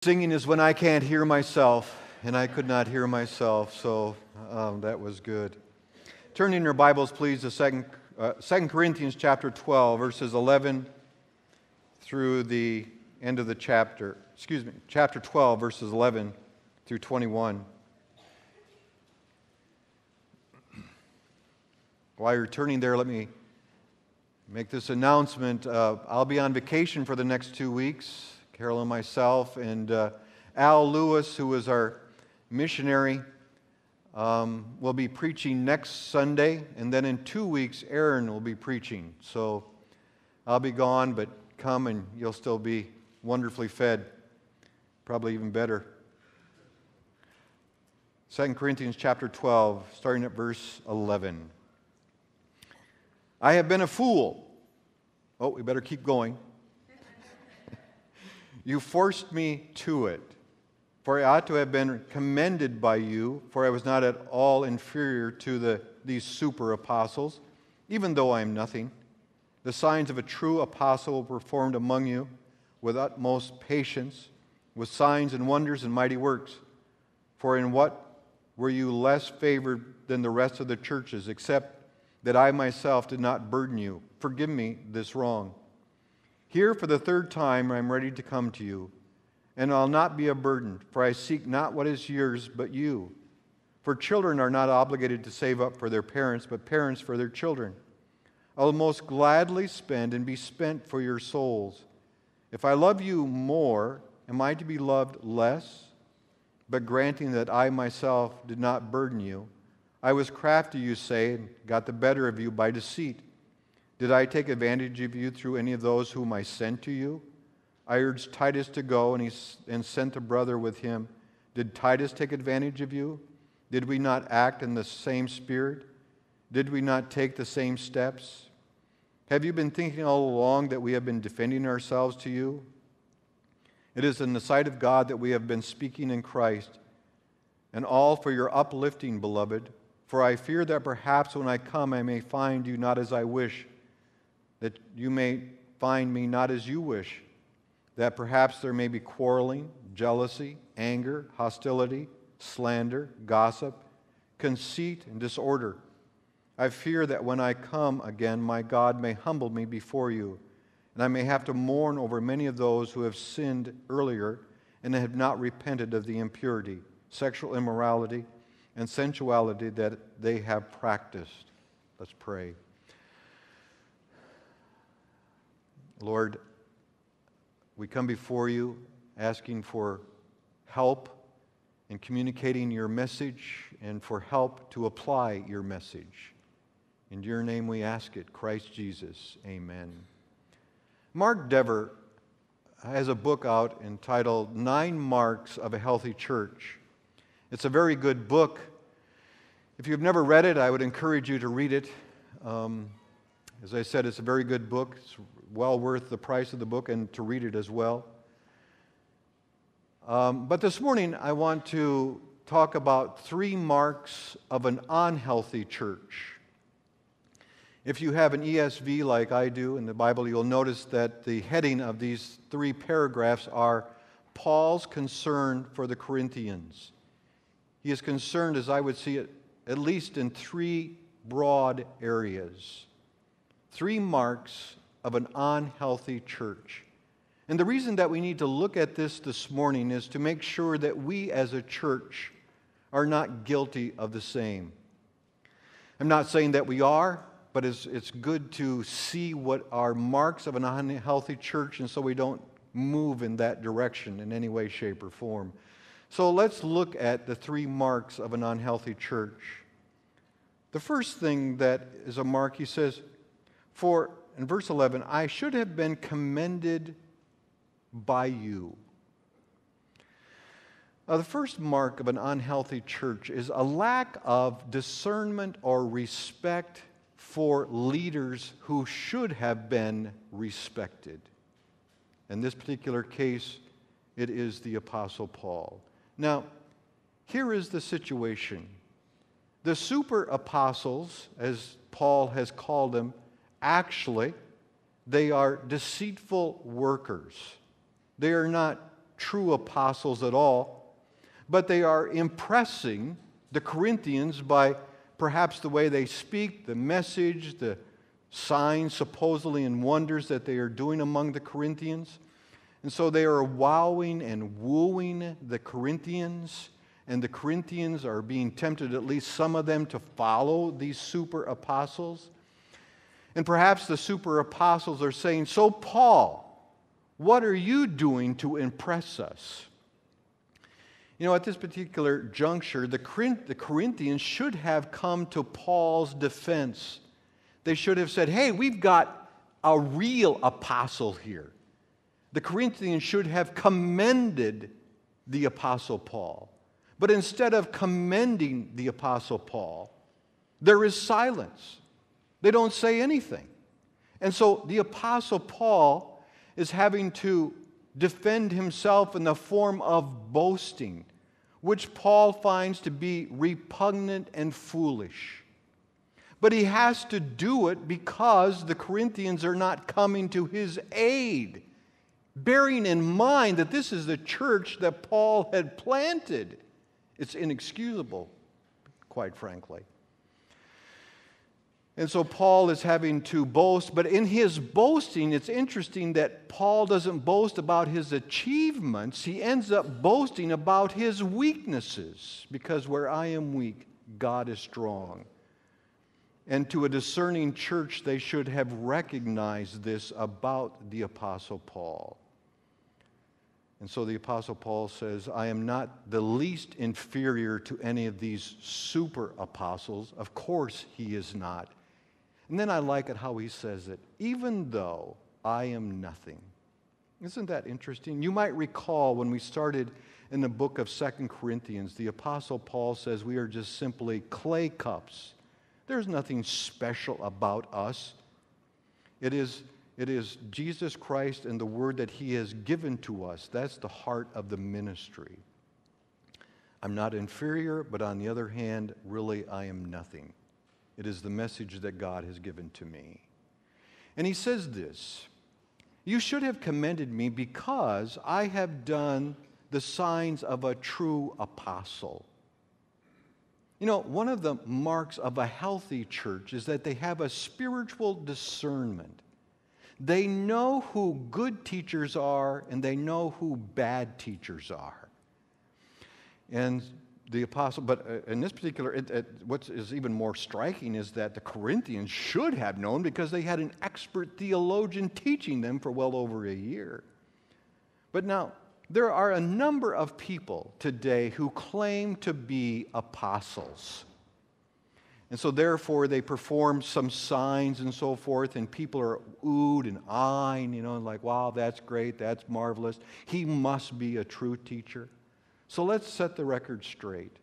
Singing is when I can't hear myself, and I could not hear myself, so that was good. Turn in your Bibles, please, to 2 Corinthians chapter 12, verses 11 through the end of the chapter. Chapter 12, verses 11 through 21. While you're turning there, let me make this announcement. I'll be on vacation for the next 2 weeks. Carol and myself, and Al Lewis, who is our missionary, will be preaching next Sunday, and then in 2 weeks, Aaron will be preaching. So I'll be gone, but come and you'll still be wonderfully fed, probably even better. 2 Corinthians chapter 12, starting at verse 11. I have been a fool. Oh, we better keep going. You forced me to it, for I ought to have been commended by you, for I was not at all inferior to these super apostles, even though I am nothing. The signs of a true apostle were performed among you with utmost patience, with signs and wonders and mighty works. For in what were you less favored than the rest of the churches, except that I myself did not burden you? Forgive me this wrong. Here for the third time I am ready to come to you, and I'll not be a burden, for I seek not what is yours, but you. For children are not obligated to save up for their parents, but parents for their children. I will most gladly spend and be spent for your souls. If I love you more, am I to be loved less? But granting that I myself did not burden you, I was crafty, you say, and got the better of you by deceit. Did I take advantage of you through any of those whom I sent to you? I urged Titus to go, and sent a brother with him. Did Titus take advantage of you? Did we not act in the same spirit? Did we not take the same steps? Have you been thinking all along that we have been defending ourselves to you? It is in the sight of God that we have been speaking in Christ, and all for your uplifting, beloved. For I fear that perhaps when I come I may find you not as I wish, that you may find me not as you wish, that perhaps there may be quarreling, jealousy, anger, hostility, slander, gossip, conceit, and disorder. I fear that when I come again, my God may humble me before you, and I may have to mourn over many of those who have sinned earlier and have not repented of the impurity, sexual immorality, and sensuality that they have practiced. Let's pray. Lord, we come before you asking for help in communicating your message and for help to apply your message. In your name we ask it, Christ Jesus. Amen. Mark Dever has a book out entitled 9 Marks of a Healthy Church. It's a very good book. If you've never read it, I would encourage you to read it. As I said, it's a very good book. It's well worth the price of the book and to read it as well. But this morning I want to talk about 3 marks of an unhealthy church. If you have an ESV like I do in the Bible, you'll notice that the heading of these 3 paragraphs are Paul's concern for the Corinthians. He is concerned, as I would see it, at least in 3 broad areas. 3 marks of an unhealthy church. And the reason that we need to look at this morning is to make sure that we as a church are not guilty of the same. I'm not saying that we are, but it's good to see what are marks of an unhealthy church, and so we don't move in that direction in any way, shape, or form. So let's look at the 3 marks of an unhealthy church. The first thing that is a mark, he says, in verse 11, I should have been commended by you. Now, the first mark of an unhealthy church is a lack of discernment or respect for leaders who should have been respected. In this particular case, it is the Apostle Paul. Now, here is the situation. The super apostles, as Paul has called them, actually, they are deceitful workers. They are not true apostles at all, but they are impressing the Corinthians by perhaps the way they speak, the message, the signs supposedly and wonders that they are doing among the Corinthians. And so they are wowing and wooing the Corinthians, and the Corinthians are being tempted, at least some of them, to follow these super apostles. And perhaps the super apostles are saying, "So Paul, what are you doing to impress us?" You know, at this particular juncture, the Corinthians should have come to Paul's defense. They should have said, "Hey, we've got a real apostle here." The Corinthians should have commended the Apostle Paul. But instead of commending the Apostle Paul, there is silence. They don't say anything. And so the Apostle Paul is having to defend himself in the form of boasting, which Paul finds to be repugnant and foolish. But he has to do it because the Corinthians are not coming to his aid, bearing in mind that this is the church that Paul had planted. It's inexcusable, quite frankly. And so Paul is having to boast, but in his boasting, it's interesting that Paul doesn't boast about his achievements. He ends up boasting about his weaknesses, because where I am weak, God is strong. And to a discerning church, they should have recognized this about the Apostle Paul. And so the Apostle Paul says, "I am not the least inferior to any of these super apostles." Of course he is not. And then I like it how he says it, "even though I am nothing." Isn't that interesting? You might recall when we started in the book of 2 Corinthians, the Apostle Paul says we are just simply clay cups. There's nothing special about us. It is Jesus Christ and the word that he has given to us. That's the heart of the ministry. I'm not inferior, but on the other hand, really I am nothing. It is the message that God has given to me. And he says this, "You should have commended me because I have done the signs of a true apostle." You know, one of the marks of a healthy church is that they have a spiritual discernment. They know who good teachers are and they know who bad teachers are. And the apostle, but in this particular, what is even more striking is that the Corinthians should have known, because they had an expert theologian teaching them for well over a year. But now, there are a number of people today who claim to be apostles. And so therefore they perform some signs and so forth, and people are oohed and eyeing, like, wow, that's great, that's marvelous. He must be a true teacher. So let's set the record straight.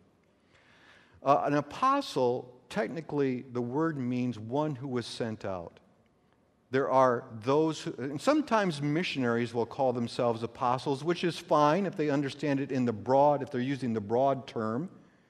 An apostle, technically, the word means one who was sent out. There are those who, and sometimes missionaries will call themselves apostles, which is fine if they understand it in the broad, if they're using the broad term.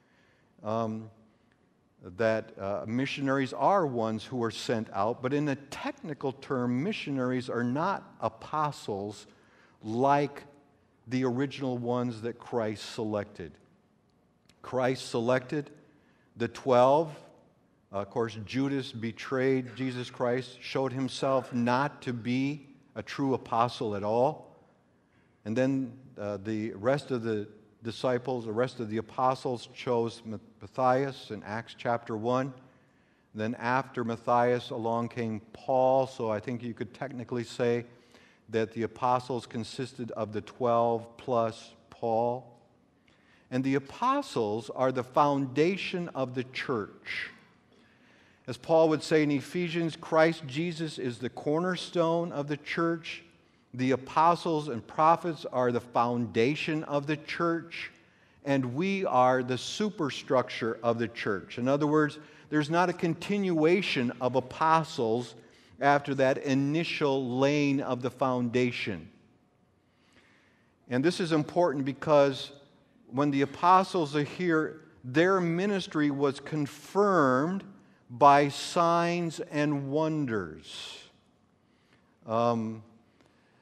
That missionaries are ones who are sent out, but in a technical term, missionaries are not apostles like the original ones that Christ selected. Christ selected the 12. Of course, Judas betrayed Jesus Christ, showed himself not to be a true apostle at all. And then the rest of the disciples, the rest of the apostles chose Matthias in Acts chapter 1. Then after Matthias, along came Paul, so I think you could technically say that the apostles consisted of the 12 plus Paul. And the apostles are the foundation of the church. As Paul would say in Ephesians, Christ Jesus is the cornerstone of the church. The apostles and prophets are the foundation of the church, and we are the superstructure of the church. In other words, there's not a continuation of apostles after that initial laying of the foundation. And this is important because when the apostles are here, their ministry was confirmed by signs and wonders.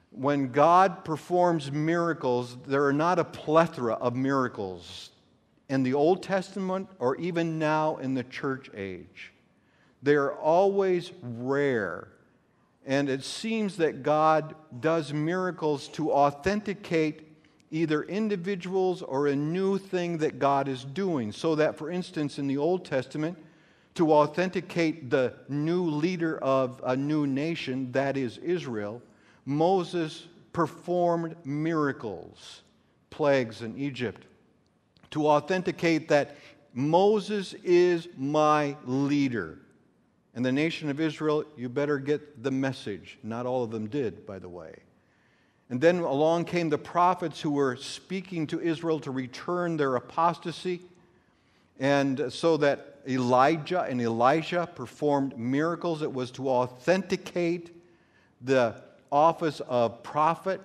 when God performs miracles, there are not a plethora of miracles in the Old Testament or even now in the church age. They are always rare. And it seems that God does miracles to authenticate either individuals or a new thing that God is doing. So that, for instance, in the Old Testament, to authenticate the new leader of a new nation, that is Israel, Moses performed miracles, plagues in Egypt, to authenticate that Moses is my leader. And the nation of Israel, you better get the message. Not all of them did, by the way. And then along came the prophets who were speaking to Israel to return their apostasy. And so that Elijah and Elisha performed miracles. It was to authenticate the office of prophet.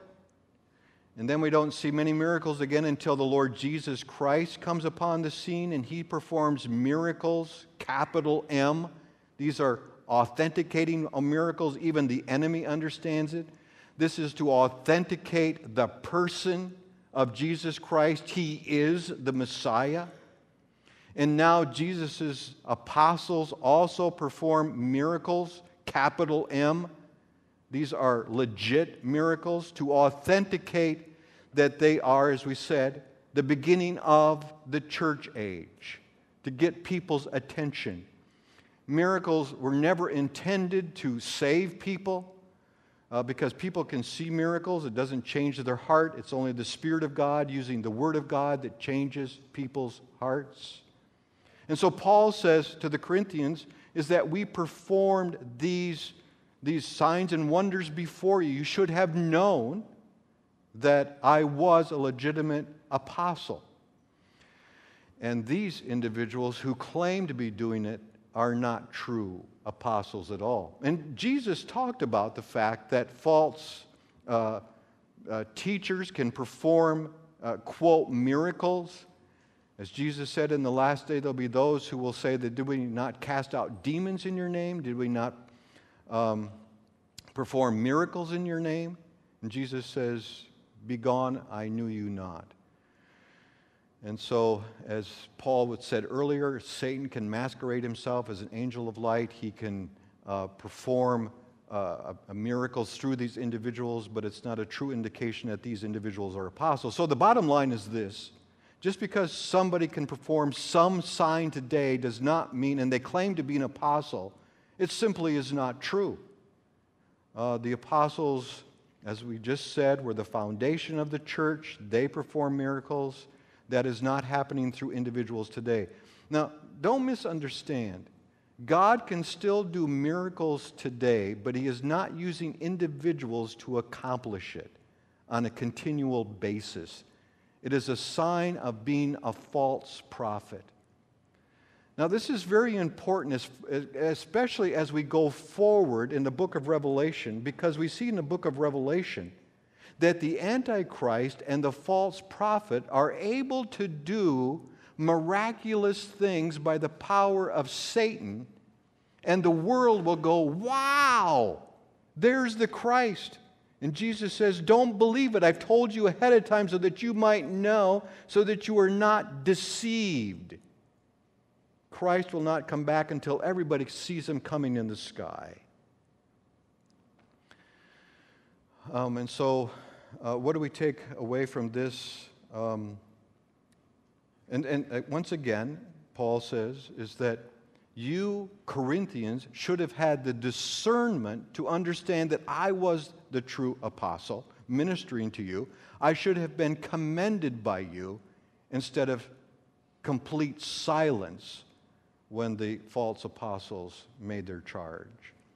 And then we don't see many miracles again until the Lord Jesus Christ comes upon the scene and he performs miracles, capital M. These are authenticating miracles. Even the enemy understands it. This is to authenticate the person of Jesus Christ. He is the Messiah. And now Jesus' apostles also perform miracles, capital M. These are legit miracles to authenticate that they are, as we said, the beginning of the church age, to get people's attention. Miracles were never intended to save people because people can see miracles. It doesn't change their heart. It's only the Spirit of God using the Word of God that changes people's hearts. And so Paul says to the Corinthians is that we performed these signs and wonders before you. You should have known that I was a legitimate apostle. And these individuals who claim to be doing it are not true apostles at all. And Jesus talked about the fact that false teachers can perform, quote, miracles. As Jesus said, in the last day there'll be those who will say that did we not cast out demons in your name? Did we not perform miracles in your name? And Jesus says, "Begone, I knew you not." And so, as Paul had said earlier, Satan can masquerade himself as an angel of light. He can perform miracles through these individuals, but it's not a true indication that these individuals are apostles. So the bottom line is this. Just because somebody can perform some sign today does not mean, and they claim to be an apostle, it simply is not true. The apostles, as we just said, were the foundation of the church. They perform miracles. That is not happening through individuals today. Now, don't misunderstand. God can still do miracles today, but He is not using individuals to accomplish it on a continual basis. It is a sign of being a false prophet. Now, this is very important, especially as we go forward in the book of Revelation, because we see in the book of Revelation that the Antichrist and the false prophet are able to do miraculous things by the power of Satan, and the world will go, "Wow, there's the Christ." And Jesus says, "Don't believe it. I've told you ahead of time so that you might know, so that you are not deceived." Christ will not come back until everybody sees Him coming in the sky. And so, what do we take away from this? And once again, Paul says, is that you, Corinthians, should have had the discernment to understand that I was the true apostle ministering to you. I should have been commended by you instead of complete silence when the false apostles made their charge.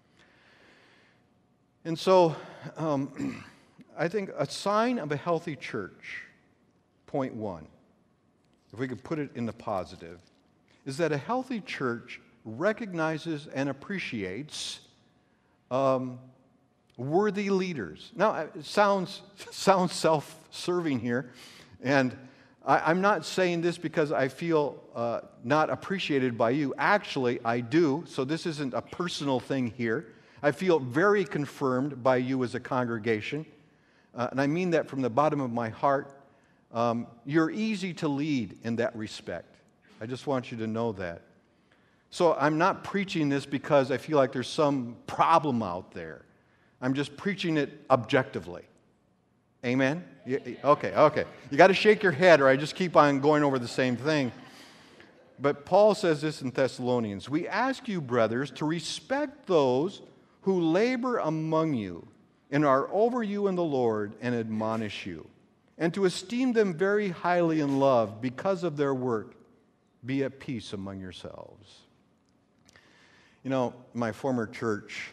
And so, I think a sign of a healthy church, point one, if we could put it in the positive, is that a healthy church recognizes and appreciates worthy leaders. Now, it sounds self-serving here, and I'm not saying this because I feel not appreciated by you. Actually, I do, so this isn't a personal thing here. I feel very confirmed by you as a congregation. and I mean that from the bottom of my heart. You're easy to lead in that respect. I just want you to know that. So I'm not preaching this because I feel like there's some problem out there. I'm just preaching it objectively. Amen? Okay. You got to shake your head or I just keep on going over the same thing. But Paul says this in Thessalonians. We ask you, brothers, to respect those who labor among you and are over you in the Lord and admonish you, and to esteem them very highly in love because of their work. Be at peace among yourselves. You know, my former church,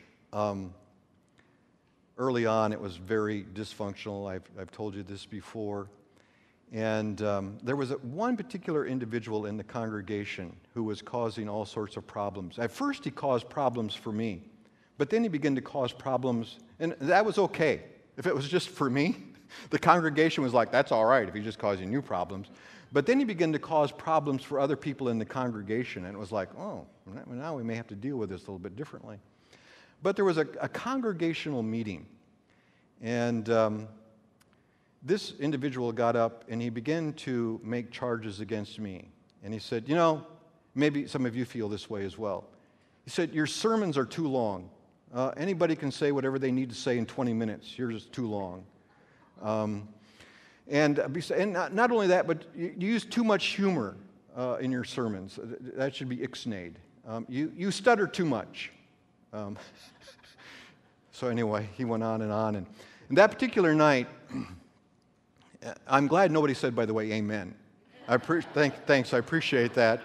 early on it was very dysfunctional. I've told you this before. And there was one particular individual in the congregation who was causing all sorts of problems. At first he caused problems for me, but then he began to cause problems, and that was okay. If it was just for me, the congregation was like, that's all right if he's just causing you problems. But then he began to cause problems for other people in the congregation, and it was like, oh, now we may have to deal with this a little bit differently. But there was a congregational meeting, and this individual got up and he began to make charges against me. And he said, you know, maybe some of you feel this way as well. He said, your sermons are too long. Anybody can say whatever they need to say in 20 minutes. Yours is too long. And not only that, but you use too much humor in your sermons. That should be ixnayed. You stutter too much. So anyway, he went on. And that particular night, I'm glad nobody said, by the way, amen. Thanks, I appreciate that.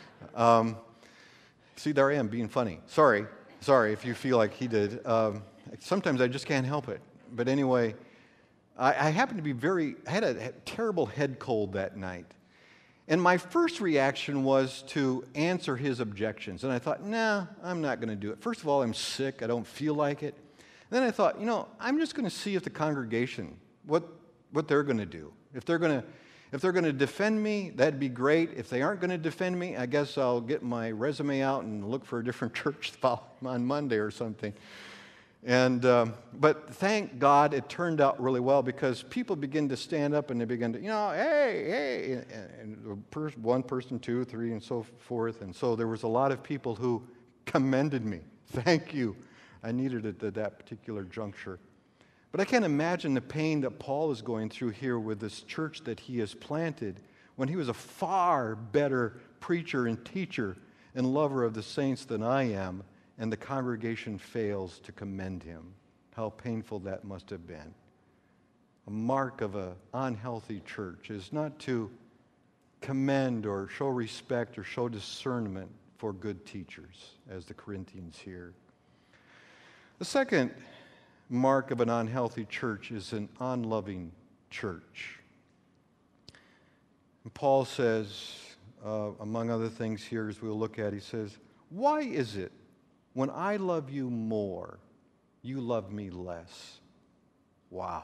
See, there I am being funny. Sorry if you feel like he did. Sometimes I just can't help it. But anyway, I happened to be I had a terrible head cold that night. And my first reaction was to answer his objections. And I thought, nah, I'm not going to do it. First of all, I'm sick. I don't feel like it. Then I thought, I'm just going to see if the congregation, what they're going to do. If they're going to defend me, that'd be great. If they aren't going to defend me, I guess I'll get my resume out and look for a different church on Monday or something. And but thank God it turned out really well, because people begin to stand up and they begin to, hey, and one person, two, three, and so forth. And so there was a lot of people who commended me. Thank you. I needed it at that particular juncture. But I can't imagine the pain that Paul is going through here with this church that he has planted, when he was a far better preacher and teacher and lover of the saints than I am, and the congregation fails to commend him. How painful that must have been. A mark of an unhealthy church is not to commend or show respect or show discernment for good teachers, as the Corinthians here. The second mark of an unhealthy church is an unloving church. And Paul says, among other things here, as we'll look at, he says, why is it when I love you more, you love me less? Wow.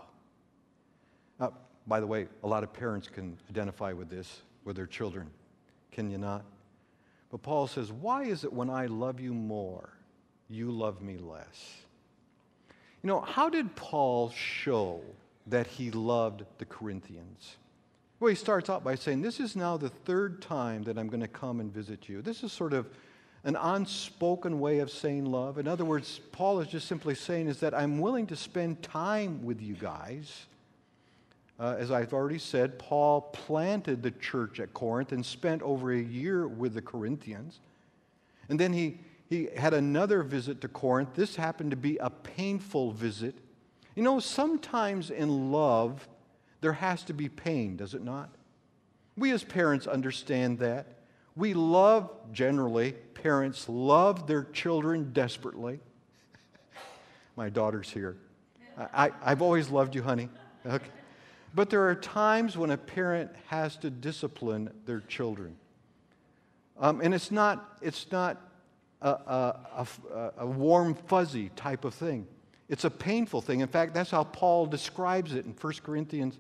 By the way, a lot of parents can identify with this, with their children. Can you not? But Paul says, why is it when I love you more, you love me less? How did Paul show that he loved the Corinthians? Well, he starts out by saying, this is now the third time that I'm going to come and visit you. This is sort of an unspoken way of saying love. In other words, Paul is just simply saying is that I'm willing to spend time with you guys. As I've already said, Paul planted the church at Corinth and spent over a year with the Corinthians. And then he had another visit to Corinth. This happened to be a painful visit. Sometimes in love, there has to be pain, does it not? We as parents understand that. We love, generally, parents love their children desperately. My daughter's here. I've always loved you, honey. Okay. But there are times when a parent has to discipline their children. And it's not a warm, fuzzy type of thing. It's a painful thing. In fact, that's how Paul describes it in 2 Corinthians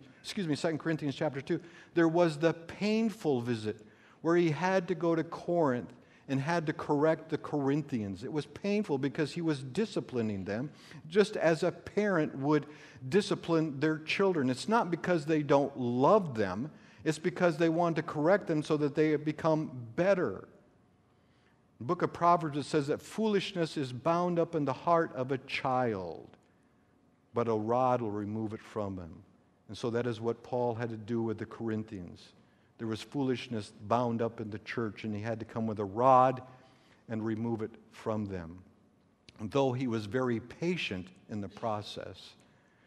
chapter 2. There was the painful visit where he had to go to Corinth and had to correct the Corinthians. It was painful because he was disciplining them, just as a parent would discipline their children. It's not because they don't love them, it's because they want to correct them so that they become better. In the book of Proverbs, it says that foolishness is bound up in the heart of a child, but a rod will remove it from him. And so that is what Paul had to do with the Corinthians. There was foolishness bound up in the church, and he had to come with a rod and remove it from them. And though he was very patient in the process.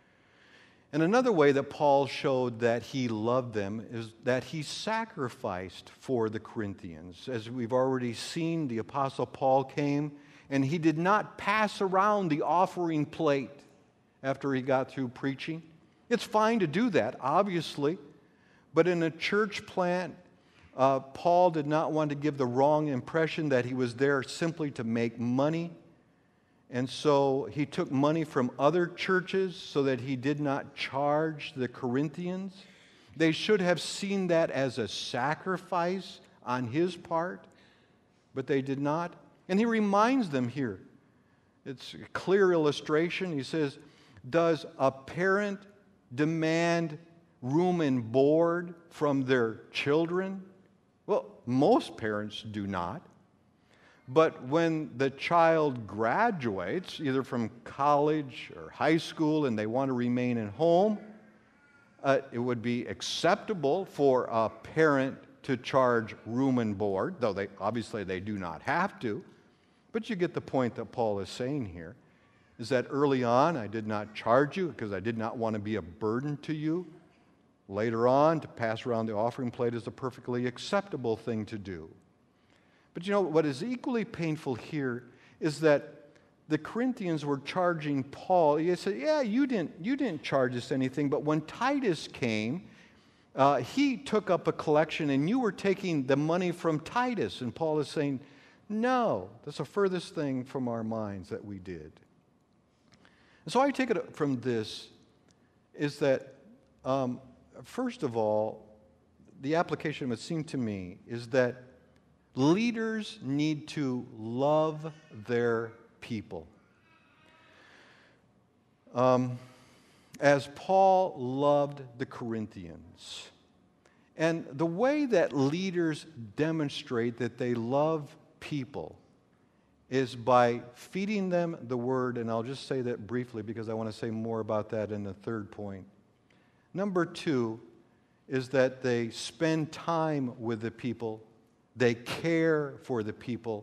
And another way that Paul showed that he loved them is that he sacrificed for the Corinthians. As we've already seen, the Apostle Paul came, and he did not pass around the offering plate after he got through preaching. It's fine to do that, obviously. But in a church plant, Paul did not want to give the wrong impression that he was there simply to make money. And so he took money from other churches so that he did not charge the Corinthians. They should have seen that as a sacrifice on his part, but they did not. And he reminds them here. It's a clear illustration. He says, does a parent demand room and board from their children? Well, most parents do not. But when the child graduates, either from college or high school, and they want to remain at home, it would be acceptable for a parent to charge room and board, though obviously they do not have to. But you get the point that Paul is saying here, is that early on I did not charge you because I did not want to be a burden to you. Later on, to pass around the offering plate is a perfectly acceptable thing to do. But you know, what is equally painful here is that the Corinthians were charging Paul. He said, yeah, you didn't charge us anything, but when Titus came, he took up a collection and you were taking the money from Titus. And Paul is saying, no, that's the furthest thing from our minds that we did. And so I take it from this is that, first of all, the application, it would seem to me, is that leaders need to love their people. As Paul loved the Corinthians. And the way that leaders demonstrate that they love people is by feeding them the word, and I'll just say that briefly because I want to say more about that in the third point. Number two is that they spend time with the people. They care for the people,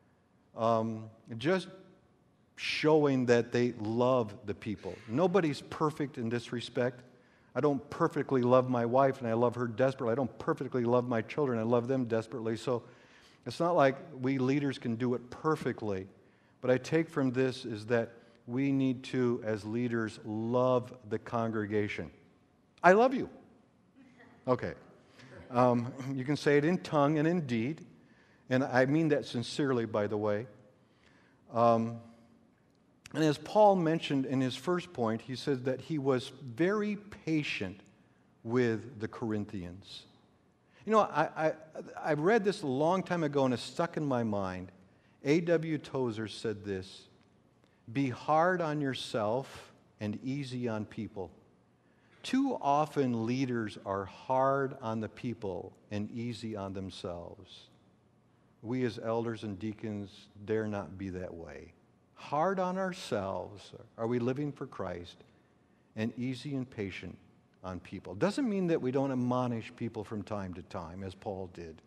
just showing that they love the people. Nobody's perfect in this respect. I don't perfectly love my wife, and I love her desperately. I don't perfectly love my children. I love them desperately. So it's not like we leaders can do it perfectly. But I take from this is that we need to, as leaders, love the congregation. I love you. Okay. You can say it in tongue and in deed, and I mean that sincerely, by the way. And as Paul mentioned in his first point, he said that he was very patient with the Corinthians. You know, I read this a long time ago, and it's stuck in my mind. A.W. Tozer said this: be hard on yourself and easy on people. Too often leaders are hard on the people and easy on themselves. We as elders and deacons dare not be that way. Hard on ourselves, are we living for Christ, and easy and patient on people. Doesn't mean that we don't admonish people from time to time, as Paul did.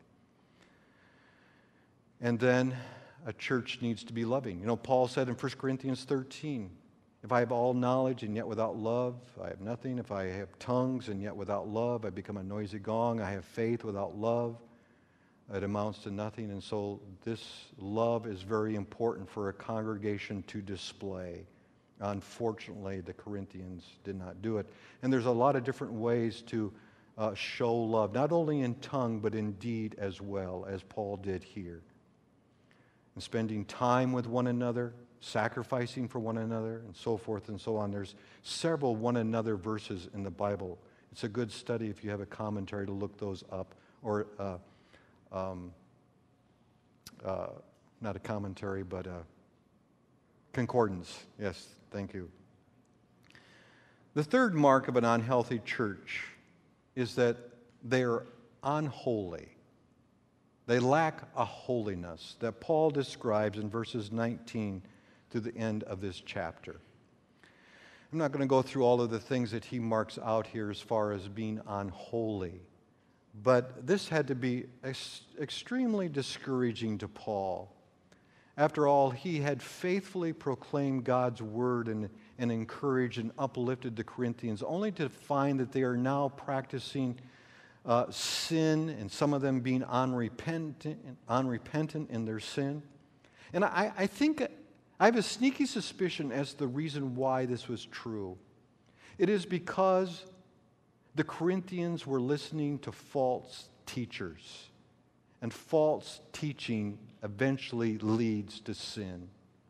And then a church needs to be loving. You know, Paul said in 1 Corinthians 13, if I have all knowledge and yet without love, I have nothing. If I have tongues and yet without love, I become a noisy gong. I have faith without love, it amounts to nothing. And so this love is very important for a congregation to display. Unfortunately, the Corinthians did not do it. And there's a lot of different ways to show love, not only in tongue, but in deed as well, as Paul did here. And spending time with one another, sacrificing for one another, and so forth and so on. There's several one another verses in the Bible. It's a good study if you have a commentary to look those up, or not a commentary, but a concordance. Yes, thank you. The third mark of an unhealthy church is that they are unholy. They lack a holiness that Paul describes in verses 19 to the end of this chapter. I'm not going to go through all of the things that he marks out here as far as being unholy, but this had to be extremely discouraging to Paul. After all, he had faithfully proclaimed God's word and encouraged and uplifted the Corinthians, only to find that they are now practicing sin, and some of them being unrepentant in their sin. And I think I have a sneaky suspicion as to the reason why this was true. It is because the Corinthians were listening to false teachers, and false teaching eventually leads to sin.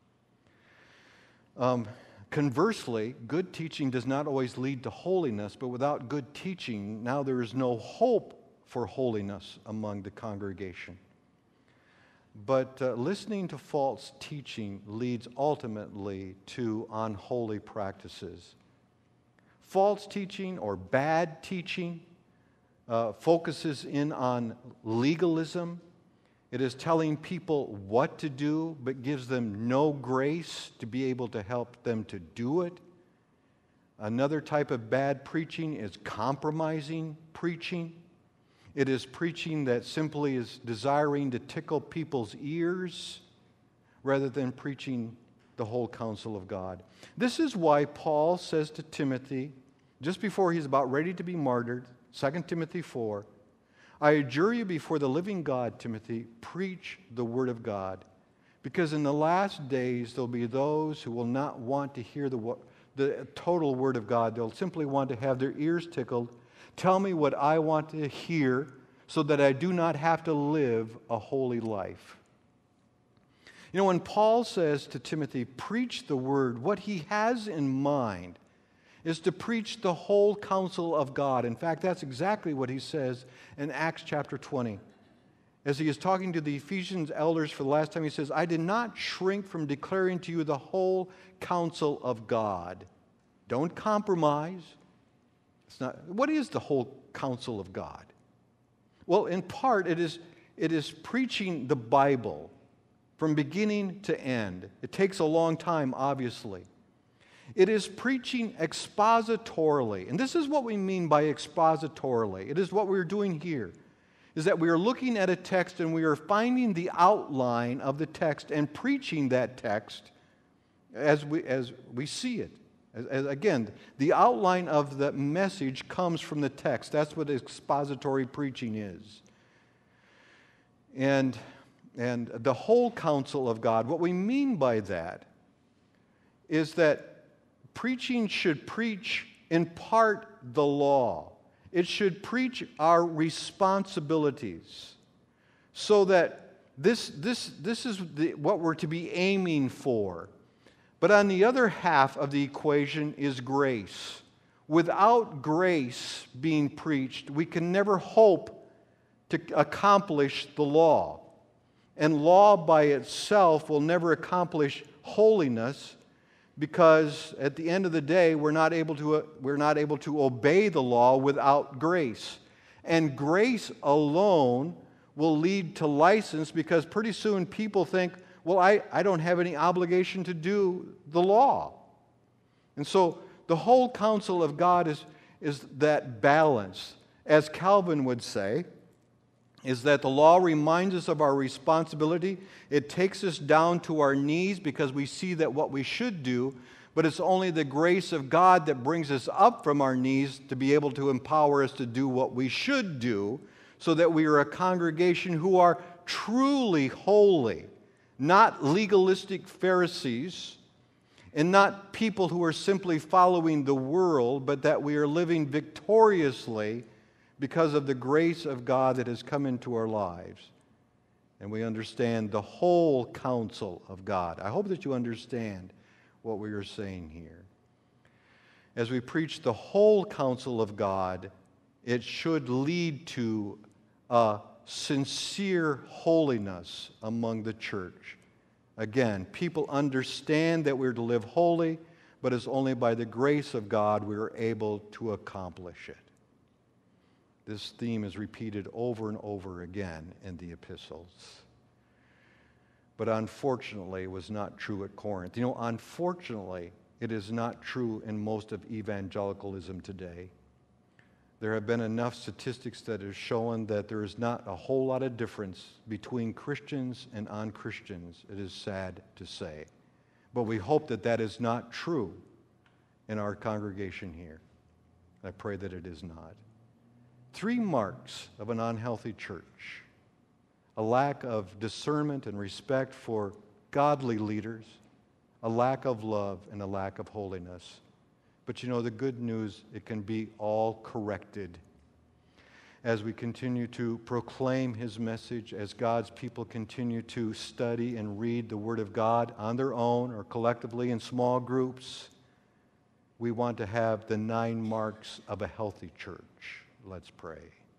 Conversely, good teaching does not always lead to holiness, but without good teaching, now there is no hope for holiness among the congregation. But listening to false teaching leads ultimately to unholy practices. False teaching or bad teaching focuses in on legalism. It is telling people what to do, but gives them no grace to be able to help them to do it. Another type of bad preaching is compromising preaching. It is preaching that simply is desiring to tickle people's ears rather than preaching the whole counsel of God. This is why Paul says to Timothy, just before he's about ready to be martyred, 2 Timothy 4, I adjure you before the living God, Timothy, preach the word of God. Because in the last days there'll be those who will not want to hear the total word of God. They'll simply want to have their ears tickled. Tell me what I want to hear so that I do not have to live a holy life. You know, when Paul says to Timothy, preach the word, what he has in mind is to preach the whole counsel of God. In fact, that's exactly what he says in Acts chapter 20. As he is talking to the Ephesians elders for the last time, he says, I did not shrink from declaring to you the whole counsel of God. Don't compromise. What is the whole counsel of God? Well, in part, it is preaching the Bible from beginning to end. It takes a long time, obviously. It is preaching expositorily. And this is what we mean by expositorily. It is what we're doing here, is that we are looking at a text and we are finding the outline of the text and preaching that text as we see it. Again, the outline of the message comes from the text. That's what expository preaching is. And the whole counsel of God, what we mean by that is that preaching should preach in part the law. It should preach our responsibilities so that this is what we're to be aiming for. But on the other half of the equation is grace. Without grace being preached, we can never hope to accomplish the law. And law by itself will never accomplish holiness, because at the end of the day, we're not able to obey the law without grace. And grace alone will lead to license, because pretty soon people think, well, I don't have any obligation to do the law. And so the whole counsel of God is that balance. As Calvin would say, is that the law reminds us of our responsibility. It takes us down to our knees because we see that what we should do, but it's only the grace of God that brings us up from our knees to be able to empower us to do what we should do, so that we are a congregation who are truly holy, not legalistic Pharisees, and not people who are simply following the world, but that we are living victoriously because of the grace of God that has come into our lives. And we understand the whole counsel of God. I hope that you understand what we are saying here. As we preach the whole counsel of God, it should lead to a sincere holiness among the church. Again, people understand that we're to live holy, but it's only by the grace of God we are able to accomplish it. This theme is repeated over and over again in the epistles. But unfortunately, it was not true at Corinth. You know, unfortunately, it is not true in most of evangelicalism today. There have been enough statistics that have shown that there is not a whole lot of difference between Christians and non-Christians, it is sad to say. But we hope that that is not true in our congregation here. I pray that it is not. 3 marks of an unhealthy church: a lack of discernment and respect for godly leaders, a lack of love, and a lack of holiness. But you know, the good news, it can be all corrected as we continue to proclaim His message, as God's people continue to study and read the Word of God on their own or collectively in small groups. We want to have the 9 marks of a healthy church. Let's pray.